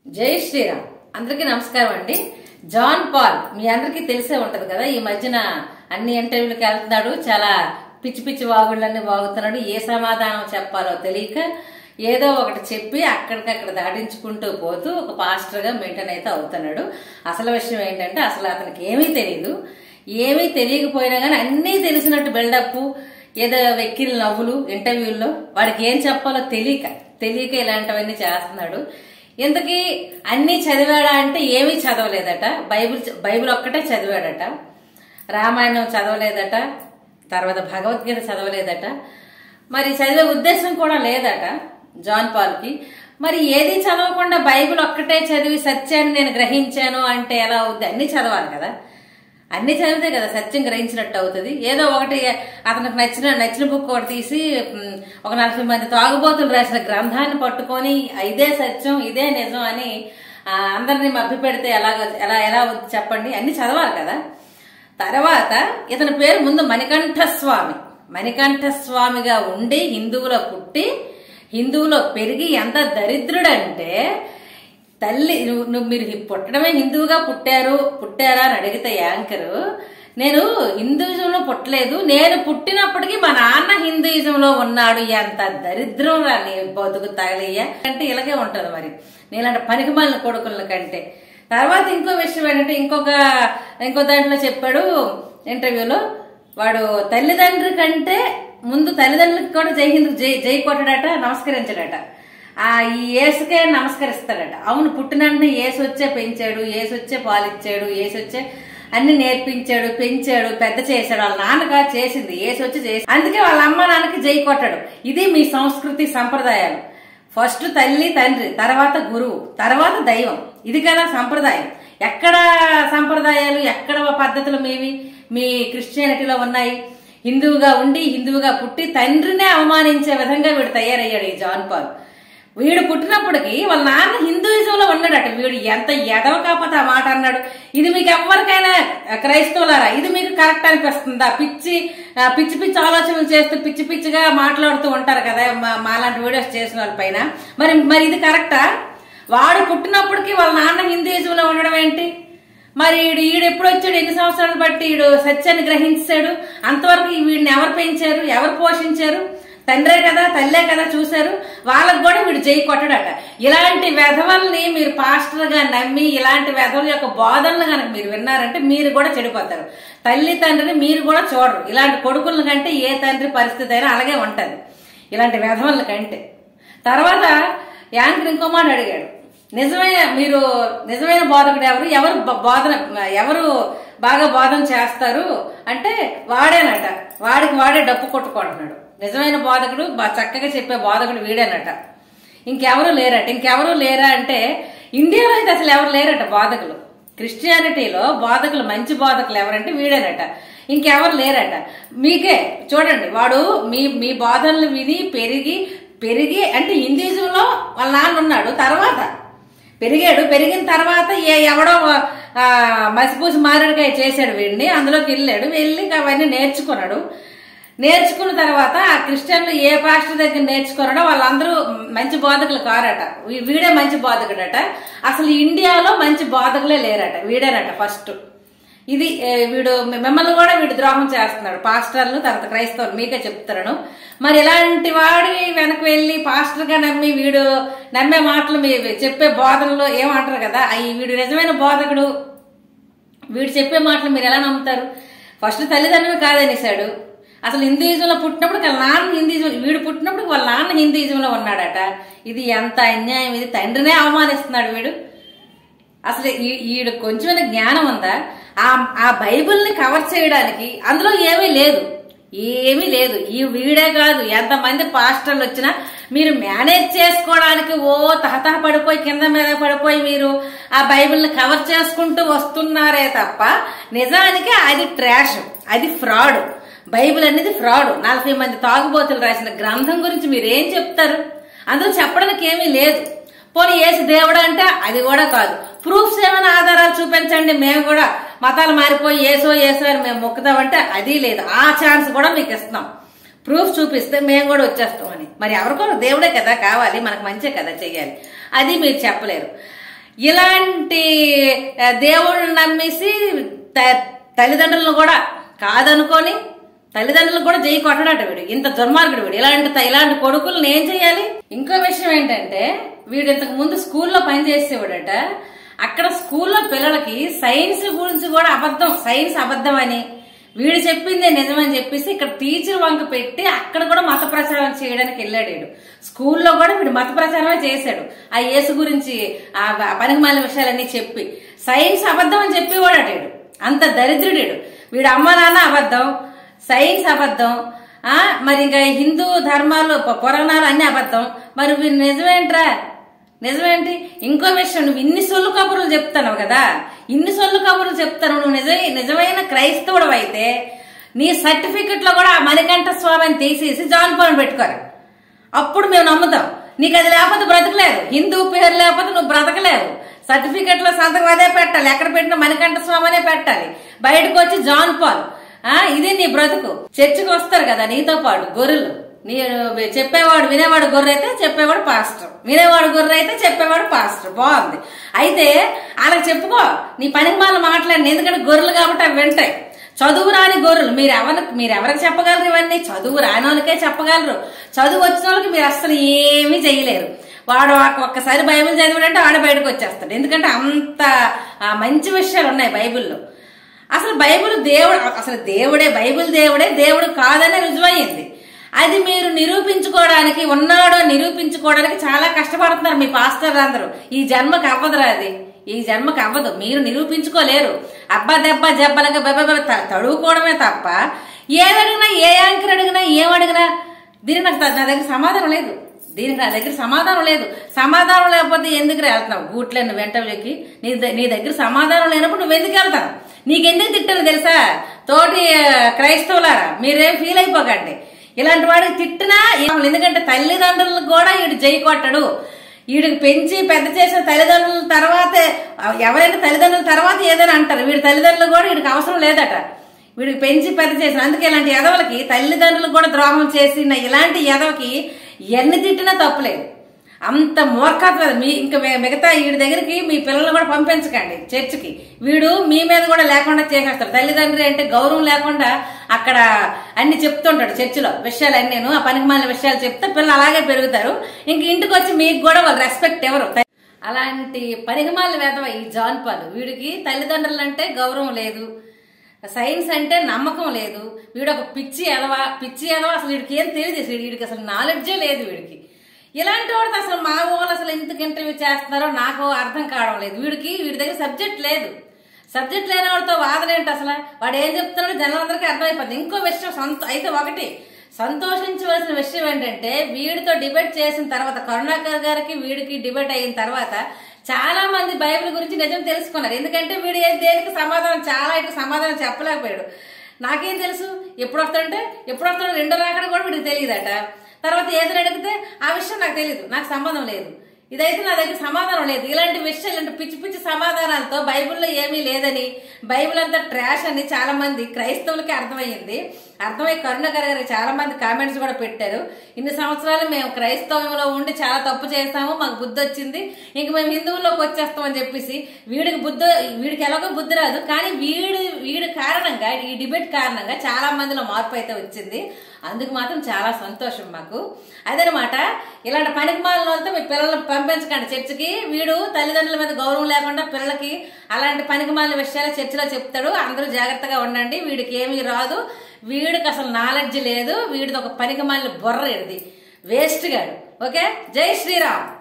జై శ్రీరామ్. అందరికీ నమస్కారం అండి. జాన్ పాల్ మీ అందరికీ తెలిసే ఉంటది కదా, ఈ మధ్యన అన్ని ఇంటర్వ్యూలకు వెళ్తున్నాడు, చాలా పిచ్చి పిచ్చి వాగుళ్ళన్నీ వాగుతున్నాడు. ఏ సమాధానం చెప్పాలో తెలియక ఏదో ఒకటి చెప్పి అక్కడికక్కడ దాటించుకుంటూ పోతూ ఒక పాస్టర్ గా మెయింటైన్ అయితే అవుతున్నాడు. అసలు విషయం ఏంటంటే అసలు అతనికి ఏమీ తెలియదు. ఏమీ తెలియకపోయినా గానీ అన్నీ తెలిసినట్టు బిల్డప్, ఏదో వెక్కిలి నవ్వులు ఇంటర్వ్యూల్లో, వాడికి ఏం చెప్పాలో తెలియక ఇలాంటివన్నీ చేస్తున్నాడు. ఇంతకీ అన్ని చదివాడా అంటే ఏమీ చదవలేదట. బైబిల్ ఒక్కటే చదివాడట, రామాయణం చదవలేదట, తర్వాత భగవద్గీత చదవలేదట. మరి చదివే ఉద్దేశం కూడా లేదట జాన్ పాల్కి. మరి ఏది చదవకుండా బైబిల్ ఒక్కటే చదివి సత్యాన్ని నేను గ్రహించాను అంటే ఎలా అవుద్ది? అన్ని చదవాలి కదా, అన్ని చదివితే కదా సత్యం గ్రహించినట్టు అవుతుంది. ఏదో ఒకటి అతనికి నచ్చిన బుక్ ఒకటి తీసి ఒక 40 మంది తాగుబోతులు రాసిన గ్రంథాన్ని పట్టుకొని ఇదే సత్యం ఇదే నిజం అని అందరినీ మభ్య పెడితే ఎలా చెప్పండి? అన్ని చదవాలి కదా. తర్వాత ఇతని పేరు ముందు మణికంఠస్వామిగా ఉండి హిందువులో పుట్టి హిందువులో పెరిగి ఎంత దరిద్రుడంటే, తల్లి మీరు పుట్టడమే హిందువుగా పుట్టారా అని అడిగితే యాంకరు, నేను హిందూయిజంలో పుట్టలేదు, నేను పుట్టినప్పటికీ మా నాన్న హిందూయిజంలో ఉన్నాడు. ఎంత దరిద్రం రాని బతుకు తగలయ్యా అంటే ఇలాగే ఉంటది. మరి నీలాంటి పనికిమాలిన కొడుకుల కంటే. తర్వాత ఇంకో విషయం ఏంటంటే ఇంకో దాంట్లో చెప్పాడు ఇంటర్వ్యూలో, వాడు తల్లిదండ్రి కంటే ముందు తల్లిదండ్రులకి కూడా జై కొట్టాడట, నమస్కరించాడట. ఈ యేసుకే నమస్కరిస్తాడట. అవును, పుట్టినంటే యేసు వచ్చే పెంచాడు, యేసు వచ్చే పాలిచ్చాడు, యేసు వచ్చే అన్ని నేర్పించాడు, పెంచాడు, పెద్ద చేశాడు. వాళ్ళ నాన్నగా చేసింది యేసు వచ్చి చేసి, అందుకే వాళ్ళ అమ్మ నాన్నకి జై కొట్టాడు. ఇది మీ సంస్కృతి సంప్రదాయాలు. ఫస్ట్ తల్లి తండ్రి, తర్వాత గురువు, తర్వాత దైవం. ఇది కదా సంప్రదాయం. ఎక్కడ సంప్రదాయాలు, ఎక్కడ పద్ధతులు మీ క్రిస్టియానిటీలో ఉన్నాయి? హిందువుగా ఉండి హిందువుగా పుట్టి తండ్రినే అవమానించే విధంగా వీడు తయారయ్యాడు ఈ జాన్ పాల్. వీడు పుట్టినప్పటికీ వాళ్ళ నాన్న హిందూయిజంలో ఉన్నాడట. వీడు ఎంత ఎదవ కాకపోతే ఆ మాట అన్నాడు. ఇది మీకు ఎవరికైనా క్రైస్తవులారా ఇది మీకు కరెక్ట్ అనిపిస్తుందా? పిచ్చి ఆలోచనలు చేస్తూ పిచ్చి పిచ్చిగా మాట్లాడుతూ ఉంటారు కదా మాలాంటి వీడియోస్ చేసిన వాళ్ళ పైన. మరి ఇది కరెక్టా? వాడు పుట్టినప్పటికీ వాళ్ళ నాన్న హిందూయిజంలో ఉండడం ఏంటి? మరి ఈడు ఎప్పుడు వచ్చాడు? ఎన్ని సంవత్సరాలు బట్టి ఈడు సత్యాన్ని గ్రహించాడు? అంతవరకు వీడిని ఎవరు పెంచారు, ఎవరు పోషించారు? తండ్రే కదా తల్లే కదా చూశారు. వాళ్ళకు కూడా వీడు జై కొట్టడట. ఇలాంటి వెధవల్ని మీరు పాస్టర్ గా నమ్మి ఇలాంటి వెధవల యొక్క బోధనలు కనుక మీరు విన్నారంటే మీరు కూడా చెడిపోతారు. తల్లి తండ్రిని మీరు కూడా చూడరు. ఇలాంటి కొడుకుల కంటే ఏ తండ్రి పరిస్థితి అయినా అలాగే ఉంటది ఇలాంటి వెధవల కంటే. తర్వాత యాంకర్ ఇంకో మాట అడిగాడు, నిజమైన బోధకుడు ఎవరు బాగా బోధన చేస్తారు అంటే వాడేనట. వాడే డప్పు కొట్టుకుంటున్నాడు. నిజమైన బోధకుడు చక్కగా చెప్పే బోధకుడు వీడేనట. ఇంకెవరు లేరా అంటే ఇండియాలో అయితే అసలు ఎవరు లేరట బోధకులు. క్రిస్టియానిటీలో బోధకులు, మంచి బోధకులు ఎవరంటే వీడేనట. ఇంకెవరు లేరట. మీకే చూడండి, వాడు మీ బోధనలు విని పెరిగి అంటే హిందూయిజంలో వాళ్ళ నాన్న ఉన్నాడు. తర్వాత పెరిగిన తర్వాత ఎవడో మసిపూసి మారేడుకాయ చేశాడు వీడిని, అందులోకి వెళ్ళి అవన్నీ నేర్చుకున్న తర్వాత ఆ క్రిస్టియన్లు ఏ పాస్టర్ దగ్గర నేర్చుకున్నాడో వాళ్ళందరూ మంచి బోధకులు కారట. వీడే మంచి బోధకుడట. అసలు ఇండియాలో మంచి బోధకులే లేరట, వీడేనట ఫస్ట్. ఇది వీడు మిమ్మల్ని కూడా వీడు ద్రోహం చేస్తున్నాడు. పాస్టర్లు తర్వాత క్రైస్తవులు మీకే చెప్తున్నాను. మరి ఇలాంటి వాడి వెనక్కి వెళ్ళి పాస్టర్ గా నమ్మి వీడు నమ్మే మాటలు చెప్పే బోధనలో ఏమంటారు కదా, వీడు నిజమైన బోధకుడు, వీడు చెప్పే మాటలు మీరు ఎలా నమ్ముతారు? ఫస్ట్ తల్లిదండ్రులు కాదనేసాడు. అసలు హిందూయిజంలో పుట్టినప్పుడు వాళ్ళ నాన్న వీడు పుట్టినప్పుడు వాళ్ళ నాన్న హిందూయిజంలో ఉన్నాడట. ఇది ఎంత అన్యాయం! ఇది తండ్రినే అవమానిస్తున్నాడు వీడు. అసలు ఈడు కొంచెం జ్ఞానం ఉందా? ఆ బైబిల్ని కవర్ చేయడానికి అందులో ఏమీ లేదు. ఈ వీడే కాదు, ఎంతమంది పాస్టర్లు వచ్చినా మీరు మేనేజ్ చేసుకోవడానికి తహతహ పడిపోయి కింద మీద పడిపోయి మీరు ఆ బైబిల్ని కవర్ చేసుకుంటూ వస్తున్నారే తప్ప నిజానికి అది ట్రాష్, అది ఫ్రాడ్. బైబిల్ అనేది ఫ్రాడ్. 40 మంది తాగుబోతులు రాసిన గ్రంథం గురించి మీరేం చెప్తారు? అందులో చెప్పడానికి ఏమీ లేదు. పోనీ యేసు దేవుడు అంటే అది కూడా కాదు. ప్రూఫ్స్ ఏమైనా ఆధారాలు చూపించండి, మేము కూడా మతాలు మారిపోయి ఏసో అని మేము మొక్కుతామంటే అది లేదు. ఆ ఛాన్స్ కూడా మీకు ఇస్తాం. ప్రూఫ్ చూపిస్తే మేము కూడా వచ్చేస్తామని. మరి ఎవరికో దేవుడే కదా కావాలి, మనకు మంచే కదా చెయ్యాలి. అది మీరు చెప్పలేరు. ఇలాంటి దేవుడిని నమ్మేసి తల్లిదండ్రులను కూడా కాదనుకొని తల్లిదండ్రులకు కూడా జై కొట్టడాట వీడు. ఇంత దుర్మార్గుడు వీడు. ఇలాంటి కొడుకులను ఏం చేయాలి? ఇంకో విషయం ఏంటంటే వీడు ఇంతకు ముందు స్కూల్లో పనిచేసేవాడట. అక్కడ స్కూల్లో పిల్లలకి సైన్స్ గురించి కూడా సైన్స్ అబద్ధం అని వీడు చెప్పిందే నిజమని చెప్పేసి ఇక్కడ టీచర్ వంక పెట్టి అక్కడ కూడా మత ప్రచారం చేయడానికి వెళ్ళాడు వీడు. స్కూల్లో కూడా వీడు మత ప్రచారమే చేశాడు. ఆ యేసు గురించి ఆ పనికిమాలిన విషయాలన్నీ చెప్పి సైన్స్ అబద్ధం అని చెప్పేవాడట వీడు. అంత దరిద్రుడు వీడు. అమ్మ నాన్న అబద్ధం, సైన్స్ అబద్ధం, మరి ఇంకా హిందూ ధర్మాలు పురాణాలు అన్ని అబద్ధం. మరి వీడు నిజమేంటి? ఇంకో విషయం, నువ్వు ఇన్ని సొల్లు కబుర్లు చెప్తావు కదా, ఇన్ని సొల్లు కబుర్లు చెప్తాను. నువ్వు నిజమైన క్రైస్తవుడు అయితే నీ సర్టిఫికెట్ లో కూడా మణికంఠ స్వామిని తీసేసి జాన్ పాల్ పెట్టుకోరు. అప్పుడు మేము నమ్ముతాం. నీకు అది లేకపోతే బ్రతకలేదు. హిందూ పేరు లేకపోతే నువ్వు బ్రతకలేవు. సర్టిఫికెట్ లో సంతకం అదే పెట్టాలి. ఎక్కడ పెట్టినా మణికంఠ స్వామినే పెట్టాలి. బయటకు వచ్చి జాన్ పాల్. ఇది నీ బ్రతుకు. చర్చికి వస్తారు కదా నీతో పాటు గొర్రెలు. చెప్పేవాడు వినేవాడు గొర్రె అయితే చెప్పేవాడు పాస్టర్, వినేవాడు గొర్రె అయితే చెప్పేవాడు పాస్టర్. బాగుంది. అయితే వాళ్ళకి చెప్పుకో నీ పనికి మాల మాట్లాడి. ఎందుకంటే గొర్రెలు కాబట్టి అవి వింటాయి. చదువు రాని గొర్రెలు మీరెవరికి చెప్పగలరు? ఇవన్నీ చదువు రాని వాళ్ళకే చెప్పగలరు. చదువు వచ్చిన వాళ్ళకి మీరు అసలు ఏమీ చేయలేరు. వాడు ఒక్కసారి బైబిల్ చదివాడంటే వాడు బయటకు వచ్చేస్తాడు. ఎందుకంటే అంత మంచి విషయాలు ఉన్నాయి బైబిల్లో. అసలు బైబిల్ బైబిల్ దేవుడు కాదనే రుజువయ్యింది. అది మీరు నిరూపించుకోవడానికి నిరూపించుకోవడానికి చాలా కష్టపడుతున్నారు మీ పాస్టర్లు అందరూ. ఈ జన్మకు అవ్వదురా అది. ఈ జన్మకు అవ్వదు. మీరు నిరూపించుకోలేరు. అబ్బా దెబ్బ జబ్బలగా తడువుకోవడమే తప్ప ఏదడిగినా, ఏ యాంకర్ అడిగినా, ఏమడిగినా దీనికి నా దగ్గర సమాధానం లేదు. సమాధానం లేకపోతే ఎందుకు వెళ్తున్నావు గూట్లేని వెంటలోకి? నీ దగ్గర సమాధానం లేనప్పుడు నువ్వు ఎందుకు వెళ్తావు? నీకెందుకు తిట్టాను తెలుసా? తోటి క్రైస్తవులారా మీరేం ఫీల్ అయిపోకండి. ఇలాంటి వాడికి తిట్టినా ఎందుకంటే తల్లిదండ్రులకు కూడా వీడు జై కొట్టడు. వీడికి పెంచి పెద్ద చేసిన తల్లిదండ్రుల తర్వాతే ఎవరైనా తల్లిదండ్రుల తర్వాత ఏదైనా అంటారు. వీడి తల్లిదండ్రులు కూడా వీడికి అవసరం లేదట. వీడికి పెంచి పెద్ద చేసిన. అందుకే ఇలాంటి ఎదవలకి తల్లిదండ్రులకు కూడా ద్రోహం చేసిన ఇలాంటి ఎదవకి ఎన్ని తిట్టినా తప్పులేదు. అంత మూర్ఖత్వం. ఇంకా మిగతా వీడి దగ్గరికి మీ పిల్లల్ని కూడా పంపించకండి చర్చికి. వీడు మీ మీద కూడా లేకుండా చేసేస్తాడు. తల్లిదండ్రి అంటే గౌరవం లేకుండా అక్కడ అన్ని చెప్తుంటాడు చర్చిలో విషయాలన్నీ. ఆ పనికిమాలిన విషయాలు చెప్తే పిల్లలు అలాగే పెరుగుతారు. ఇంక ఇంటికి వచ్చి మీకు కూడా వాళ్ళు రెస్పెక్ట్ ఎవరు. అలాంటి పనికిమాలిన వేదవ ఈ జాన్ పాల్. వీడికి తల్లిదండ్రులు అంటే గౌరవం లేదు, సైన్స్ అంటే నమ్మకం లేదు. వీడు ఒక పిచ్చి ఎదవ. అసలు వీడికి ఏం తెలియదు. వీడికి అసలు నాలెడ్జే లేదు వీడికి. ఇలాంటి వాడికి అసలు మా వాళ్ళు అసలు ఎందుకు ఇంటర్వ్యూ చేస్తున్నారో నాకు అర్థం కావడం లేదు. వీడి దగ్గర సబ్జెక్ట్ లేదు. సబ్జెక్ట్ లేని వాడితో వాదన ఏంటి అసలు? వాడు ఏం చెప్తున్నాడో జనాలందరికీ అర్థమైపోతుంది. ఇంకో విషయం అయితే ఒకటి సంతోషించవలసిన విషయం ఏంటంటే వీడితో డిబేట్ చేసిన తర్వాత, కరుణాకర్ గారికి వీడికి డిబేట్ అయిన తర్వాత చాలా మంది బైబిల్ గురించి నిజం తెలుసుకున్నారు. ఎందుకంటే వీడు దేనికి సమాధానం చెప్పలేకపోయాడు. నాకేం తెలుసు ఎప్పుడు వస్తాడో రెండో రాకడ కూడా వీడికి తెలియదట. తర్వాత ఏదైనా అడిగితే ఆ విషయం నాకు తెలియదు, నాకు సంబంధం లేదు. ఇదైతే నా దగ్గర సమాధానం లేదు. ఇలాంటి విషయాలు, ఇలాంటి పిచ్చి పిచ్చి సమాధానాలతో బైబిల్లో ఏమీ లేదని, బైబిల్ అంతా ట్రాష్ అని చాలా మంది క్రైస్తవులకి అర్థమై కరుణాకర్ గారు చాలా మంది కామెంట్స్ కూడా పెట్టారు. ఇన్ని సంవత్సరాలు మేము క్రైస్తవంలో ఉండి చాలా తప్పు చేస్తాము, మాకు బుద్ధి వచ్చింది, ఇంక మేము హిందువుల్లోకి వచ్చేస్తామని చెప్పేసి వీడికి ఎలాగో బుద్ధి రాదు. కానీ వీడి కారణంగా, ఈ డిబేట్ కారణంగా చాలా మందిలో మార్పు అయితే వచ్చింది. అందుకు మాత్రం చాలా సంతోషం మాకు. అదనమాట. ఇలాంటి పనికిమాలినంతా మీ పిల్లలను పంపించకండి చర్చికి. వీడు తల్లిదండ్రుల మీద గౌరవం లేకుండా పిల్లలకి అలాంటి పనికిమాలిన విషయాలు చర్చిలో చెప్తాడు. అందరూ జాగ్రత్తగా ఉండండి. వీడికి ఏమీ రాదు. వీడికి అసలు నాలెడ్జ్ లేదు. వీడిది ఒక పనికిమాలిన బుర్ర. ఇది వేస్ట్ గాడు. ఓకే, జై శ్రీరామ్.